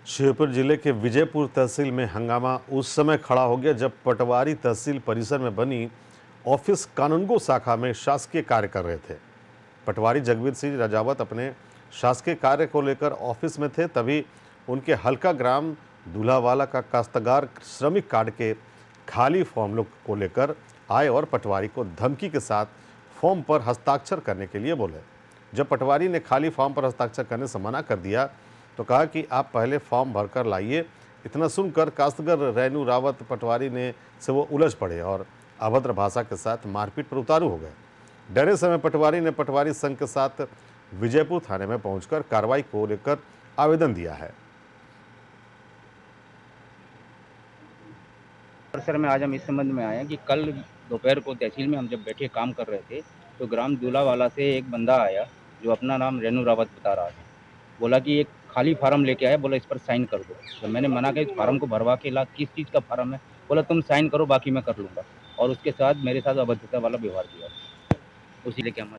श्योपुर जिले के विजयपुर तहसील में हंगामा उस समय खड़ा हो गया जब पटवारी तहसील परिसर में बनी ऑफिस कानूनगो शाखा में शासकीय कार्य कर रहे थे। पटवारी जगवीर सिंह राजावत अपने शासकीय कार्य को लेकर ऑफिस में थे, तभी उनके हल्का ग्राम दूल्हावाला का काश्तकार श्रमिक कार्ड के खाली फॉर्म को लेकर आए और पटवारी को धमकी के साथ फॉर्म पर हस्ताक्षर करने के लिए बोले। जब पटवारी ने खाली फॉर्म पर हस्ताक्षर करने से मना कर दिया तो कहा कि आप पहले फॉर्म भरकर लाइए। इतना सुनकर काश्तकार रेनू रावत पटवारी ने से वो उलझ पड़े और अभद्र भाषा के साथ मारपीट पर उतारू हो गए। डरे समय पटवारी ने पटवारी संघ के साथ विजयपुर थाने में पहुंचकर कार्रवाई को लेकर आवेदन दिया है। सर, मैं आज हम इस संबंध में आए हैं कि कल दोपहर को तहसील में हम जब बैठे काम कर रहे थे तो ग्राम दूल्हावाला से एक बंदा आया जो अपना नाम रेनू रावत बता रहा था। बोला कि एक खाली फार्म लेके आया, बोला इस पर साइन कर दो। तो मैंने मना किया, इस फार्म को भरवा के ला, किस चीज़ का फार्म है? बोला तुम साइन करो, बाकी मैं कर लूँगा। और उसके साथ मेरे साथ अभद्रता वाला व्यवहार किया। उसी लेके हम